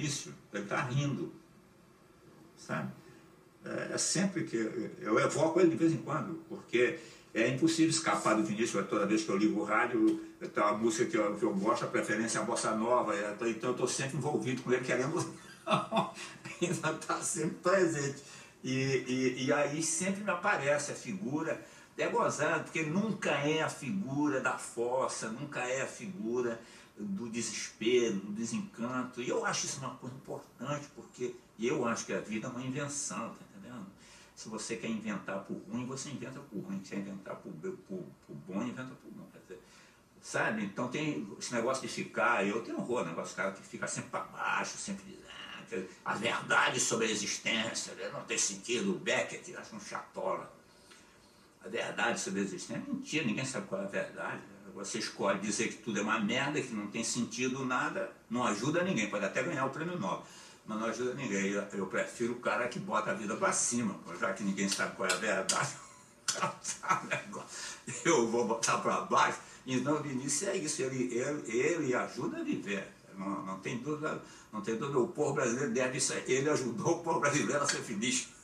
Vinícius, ele está rindo, sabe? É sempre que eu evoco ele de vez em quando, porque é impossível escapar do Vinícius. Toda vez que eu ligo o rádio, tá a música que eu gosto, a preferência é a bossa nova, então eu estou sempre envolvido com ele, querendo ainda está sempre presente. E aí sempre me aparece a figura, é gozado, porque nunca é a figura da força, nunca é a figura do desespero, do desencanto. E eu acho isso uma coisa importante, porque eu acho que a vida é uma invenção, tá entendendo? Se você quer inventar por ruim, você inventa por ruim. Se quer inventar por bom, inventa por bom. Quer dizer, sabe? Então tem esse negócio de ficar, eu tenho horror, negócio de cara que fica sempre para baixo, sempre dizendo a verdade sobre a existência, não tem sentido, o Beckett, acho um chatola. A verdade sobre a existência é mentira, ninguém sabe qual é a verdade. Você escolhe dizer que tudo é uma merda, que não tem sentido nada, não ajuda ninguém, pode até ganhar o prêmio Nobel, mas não ajuda ninguém. Eu prefiro o cara que bota a vida para cima, já que ninguém sabe qual é a verdade. Eu vou botar para baixo. Então o Vinícius é isso, ele ajuda a viver, não tem dúvida, não tem dúvida. O povo brasileiro deve isso, ele ajudou o povo brasileiro a ser feliz.